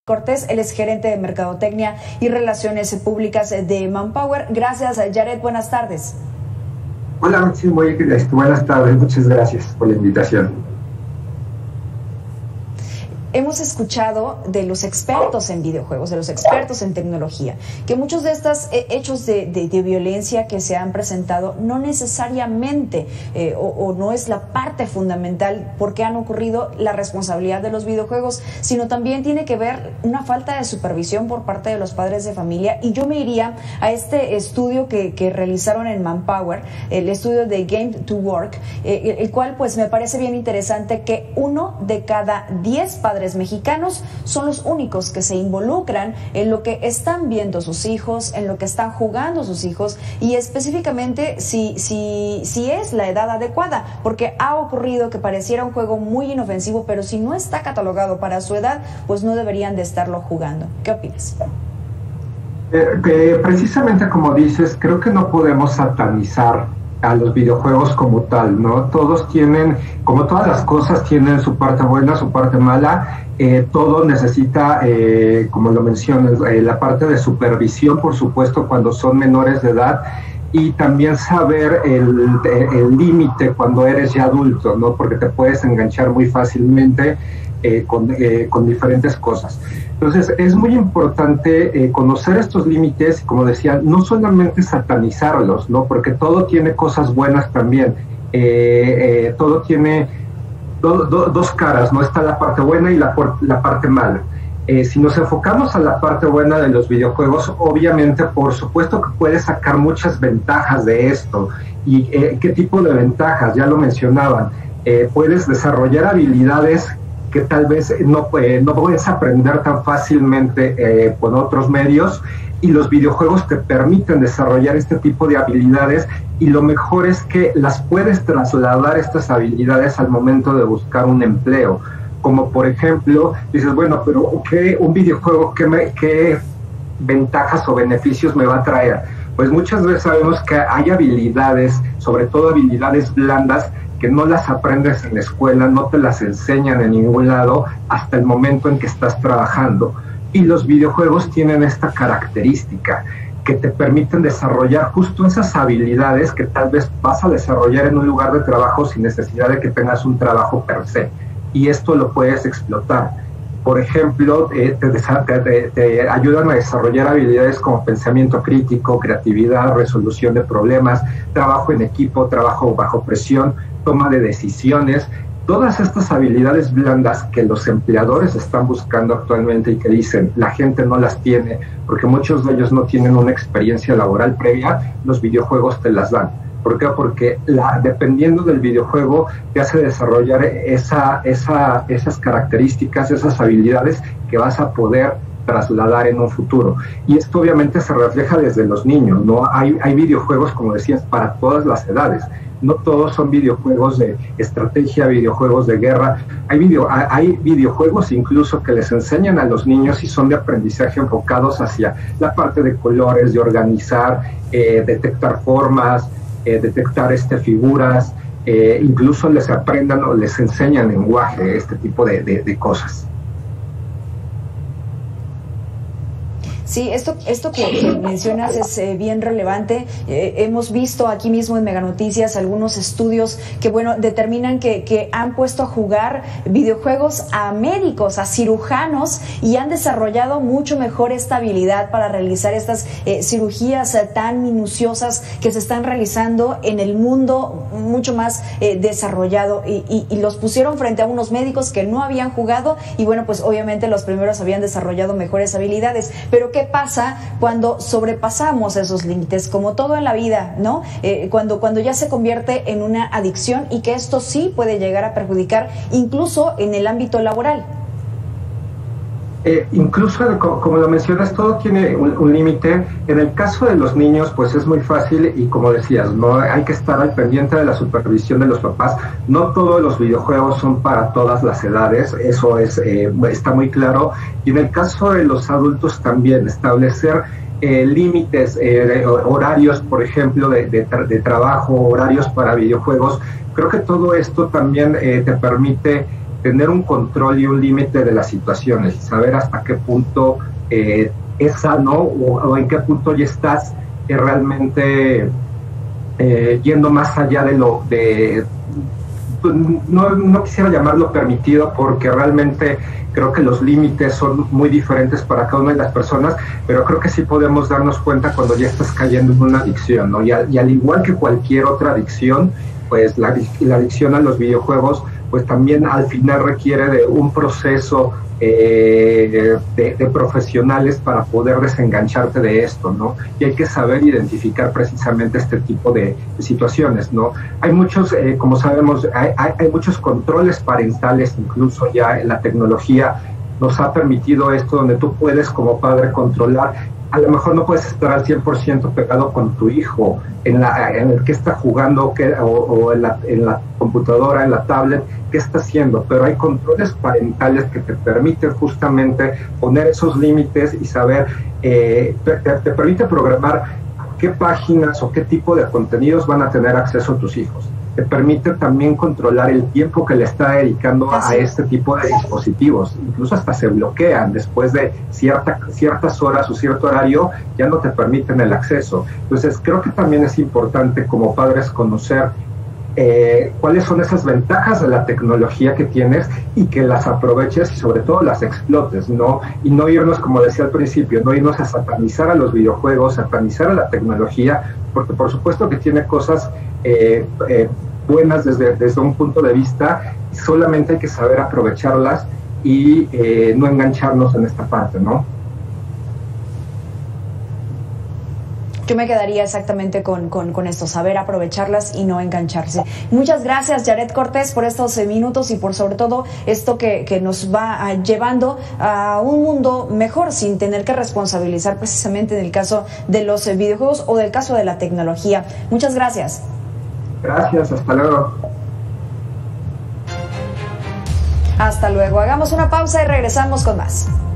Cortés, él es gerente de Mercadotecnia y Relaciones Públicas de Manpower. Gracias, Jared, buenas tardes. Hola, Maxim, buenas tardes, muchas gracias por la invitación. Hemos escuchado de los expertos en videojuegos, de los expertos en tecnología, que muchos de estos hechos de violencia que se han presentado no necesariamente o no es la parte fundamental por qué han ocurrido la responsabilidad de los videojuegos, sino también tiene que ver una falta de supervisión por parte de los padres de familia. Y yo me iría a este estudio que realizaron en Manpower, el estudio de Game to Work, el cual pues me parece bien interesante que 1 de cada 10 padres mexicanos son los únicos que se involucran en lo que están viendo sus hijos, en lo que están jugando sus hijos, y específicamente si es la edad adecuada, porque ha ocurrido que pareciera un juego muy inofensivo, pero si no está catalogado para su edad, pues no deberían de estarlo jugando. ¿Qué opinas? Precisamente como dices, creo que no podemos satanizar a los videojuegos como tal, ¿no? Todos tienen, como todas las cosas, tienen su parte buena, su parte mala. Todo necesita, como lo mencionas, la parte de supervisión, por supuesto, cuando son menores de edad, y también saber el límite cuando eres ya adulto, ¿no? Porque te puedes enganchar muy fácilmente con diferentes cosas. Entonces, es muy importante conocer estos límites y, como decía, no solamente satanizarlos, ¿no? Porque todo tiene cosas buenas también. Todo tiene dos caras, ¿no? Está la parte buena y la parte mala. Si nos enfocamos a la parte buena de los videojuegos, obviamente, por supuesto que puedes sacar muchas ventajas de esto. ¿Y qué tipo de ventajas? Ya lo mencionaban. Puedes desarrollar habilidades que tal vez no puedes aprender tan fácilmente con otros medios, y los videojuegos te permiten desarrollar este tipo de habilidades, y lo mejor es que las puedes trasladar estas habilidades al momento de buscar un empleo. Como por ejemplo, dices, bueno, pero un videojuego, ¿qué ventajas o beneficios me va a traer? Pues muchas veces sabemos que hay habilidades, sobre todo habilidades blandas, que no las aprendes en la escuela, no te las enseñan en ningún lado hasta el momento en que estás trabajando. Y los videojuegos tienen esta característica, que te permiten desarrollar justo esas habilidades que tal vez vas a desarrollar en un lugar de trabajo sin necesidad de que tengas un trabajo per se. Y esto lo puedes explotar. Por ejemplo, te ayudan a desarrollar habilidades como pensamiento crítico, creatividad, resolución de problemas, trabajo en equipo, trabajo bajo presión, toma de decisiones. Todas estas habilidades blandas que los empleadores están buscando actualmente y que dicen la gente no las tiene porque muchos de ellos no tienen una experiencia laboral previa, los videojuegos te las dan. ¿Por qué? Porque dependiendo del videojuego te hace desarrollar esas características, esas habilidades que vas a poder trasladar en un futuro. Y esto obviamente se refleja desde los niños, ¿no? Hay videojuegos, como decías, para todas las edades. No todos son videojuegos de estrategia, videojuegos de guerra. Hay videojuegos incluso que les enseñan a los niños y son de aprendizaje enfocados hacia la parte de colores, de organizar, detectar formas, detectar figuras, incluso les aprendan o les enseñan lenguaje, este tipo de cosas. Sí, esto que mencionas es bien relevante. Hemos visto aquí mismo en Mega Noticias algunos estudios que, bueno, determinan que han puesto a jugar videojuegos a médicos, a cirujanos, y han desarrollado mucho mejor esta habilidad para realizar estas cirugías tan minuciosas que se están realizando en el mundo mucho más desarrollado, y los pusieron frente a unos médicos que no habían jugado, y bueno, pues obviamente los primeros habían desarrollado mejores habilidades. Pero ¿qué pasa cuando sobrepasamos esos límites? Como todo en la vida, ¿no? Cuando ya se convierte en una adicción, y que esto sí puede llegar a perjudicar incluso en el ámbito laboral. Incluso, como lo mencionas, todo tiene un límite. En el caso de los niños, pues es muy fácil, y como decías, no hay que estar al pendiente de la supervisión de los papás. No todos los videojuegos son para todas las edades, eso está muy claro. Y en el caso de los adultos también, establecer límites, horarios, por ejemplo, de trabajo, horarios para videojuegos. Creo que todo esto también te permite tener un control y un límite de las situaciones, saber hasta qué punto es sano o en qué punto ya estás realmente yendo más allá de lo de no quisiera llamarlo permitido, porque realmente creo que los límites son muy diferentes para cada una de las personas, pero creo que sí podemos darnos cuenta cuando ya estás cayendo en una adicción, ¿no? Y al igual que cualquier otra adicción, pues la adicción a los videojuegos pues también al final requiere de un proceso de profesionales para poder desengancharte de esto, ¿no? Y hay que saber identificar precisamente este tipo de situaciones, ¿no? Hay muchos, como sabemos, hay muchos controles parentales, incluso ya en la tecnología nos ha permitido esto, donde tú puedes como padre controlar. A lo mejor no puedes estar al 100% pegado con tu hijo en el que está jugando o en la computadora, en la tablet, qué está haciendo, pero hay controles parentales que te permiten justamente poner esos límites y saber, te permite programar qué páginas o qué tipo de contenidos van a tener acceso tus hijos. Te permite también controlar el tiempo que le está dedicando a este tipo de dispositivos. Incluso hasta se bloquean después de ciertas horas o cierto horario, ya no te permiten el acceso. Entonces creo que también es importante como padres conocer cuáles son esas ventajas de la tecnología que tienes y que las aproveches y sobre todo las explotes, ¿no? Y no irnos, como decía al principio, no irnos a satanizar a los videojuegos, satanizar a la tecnología, porque por supuesto que tiene cosas buenas desde un punto de vista, y solamente hay que saber aprovecharlas y no engancharnos en esta parte, ¿no? Yo me quedaría exactamente con esto, saber aprovecharlas y no engancharse. Muchas gracias, Yaret Cortés, por estos minutos y por sobre todo esto que nos va llevando a un mundo mejor, sin tener que responsabilizar precisamente en el caso de los videojuegos o del caso de la tecnología. Muchas gracias. Gracias, hasta luego. Hasta luego. Hagamos una pausa y regresamos con más.